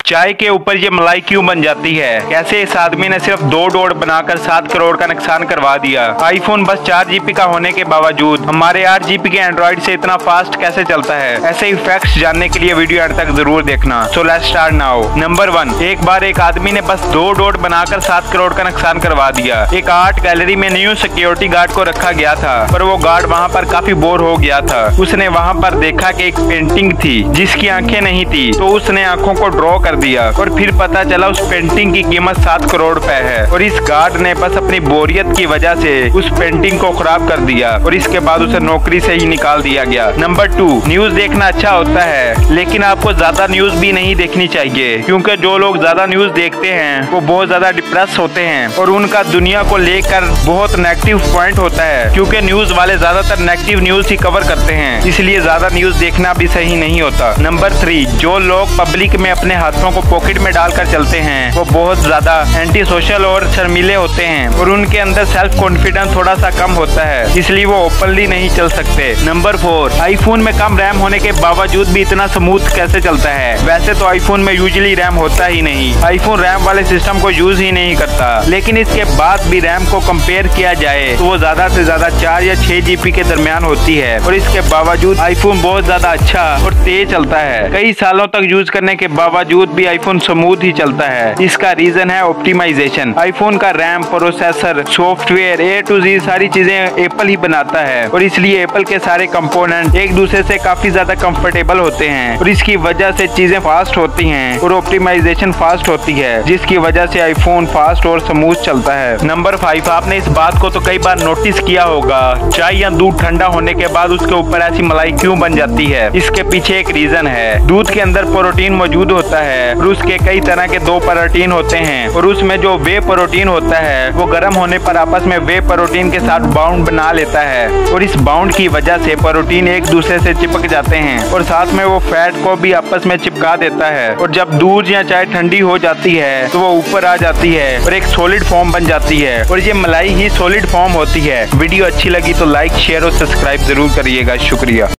चाय के ऊपर ये मलाई क्यों बन जाती है? कैसे इस आदमी ने सिर्फ 2 डॉट बनाकर 7 करोड़ का नुकसान करवा दिया? आईफोन बस 4 GB का होने के बावजूद हमारे 8 GB के एंड्रॉइड से इतना फास्ट कैसे चलता है? ऐसे ही फैक्ट्स जानने के लिए वीडियो एंड तक जरूर देखना। So let's start now. Number 1, एक बार एक आदमी ने बस 2 डॉट बनाकर 7 करोड़ का नुकसान करवा दिया। एक आर्ट गैलरी में न्यू सिक्योरिटी गार्ड को रखा गया था, पर वो गार्ड वहाँ पर काफी बोर हो गया था। उसने वहाँ पर देखा कि एक पेंटिंग थी जिसकी आंखें नहीं थी, तो उसने आंखों को ड्रॉ कर दिया और फिर पता चला उस पेंटिंग की कीमत 7 करोड़ रुपए है। और इस गार्ड ने बस अपनी बोरियत की वजह से उस पेंटिंग को खराब कर दिया और इसके बाद उसे नौकरी से ही निकाल दिया गया। नंबर 2, न्यूज देखना अच्छा होता है, लेकिन आपको ज्यादा न्यूज भी नहीं देखनी चाहिए, क्योंकि जो लोग ज्यादा न्यूज देखते हैं वो बहुत ज्यादा डिप्रेस होते हैं और उनका दुनिया को लेकर बहुत नेगेटिव पॉइंट होता है, क्योंकि न्यूज वाले ज्यादातर नेगेटिव न्यूज ही कवर करते हैं, इसलिए ज्यादा न्यूज देखना भी सही नहीं होता। नंबर 3, जो लोग पब्लिक में अपने हाथों को पॉकेट में डालकर चलते हैं वो बहुत ज्यादा एंटी सोशल और शर्मीले होते हैं और उनके अंदर सेल्फ कॉन्फिडेंस थोड़ा सा कम होता है, इसलिए वो ओपनली नहीं चल सकते। नंबर 4, आईफोन में कम रैम होने के बावजूद भी इतना स्मूथ कैसे चलता है? वैसे तो आईफोन में यूजुअली रैम होता ही नहीं, आईफोन रैम वाले सिस्टम को यूज ही नहीं करता, लेकिन इसके बाद भी रैम को कंपेयर किया जाए तो वो ज्यादा से ज्यादा 4 या 6 GB के दरमियान होती है और इसके बावजूद आईफोन बहुत ज्यादा अच्छा और तेज चलता है। कई सालों तक यूज करने के बावजूद भी आईफोन स्मूथ ही चलता है। इसका रीजन है ऑप्टिमाइजेशन। आईफोन का RAM, processor, software A to Z सारी चीजें एप्पल ही बनाता है और इसलिए एप्पल के सारे कंपोनेंट एक दूसरे से काफी ज्यादा कंफर्टेबल होते हैं और इसकी वजह से चीजें फास्ट होती हैं और ऑप्टिमाइजेशन फास्ट होती है, जिसकी वजह से आईफोन फास्ट और स्मूथ चलता है। नंबर 5, आपने इस बात को तो कई बार नोटिस किया होगा, चाय या दूध ठंडा होने के बाद उसके ऊपर ऐसी मलाई क्यों बन जाती है? इसके पीछे एक रीजन है। दूध के अंदर प्रोटीन मौजूद होता है और उसके कई तरह के 2 प्रोटीन होते हैं और उसमें जो वे प्रोटीन होता है वो गर्म होने पर आपस में वे प्रोटीन के साथ बाउंड बना लेता है और इस बाउंड की वजह से प्रोटीन एक दूसरे से चिपक जाते हैं और साथ में वो फैट को भी आपस में चिपका देता है और जब दूध या चाय ठंडी हो जाती है तो वो ऊपर आ जाती है और एक सॉलिड फॉर्म बन जाती है और ये मलाई ही सॉलिड फॉर्म होती है। वीडियो अच्छी लगी तो लाइक, शेयर और सब्सक्राइब जरूर करिएगा। शुक्रिया।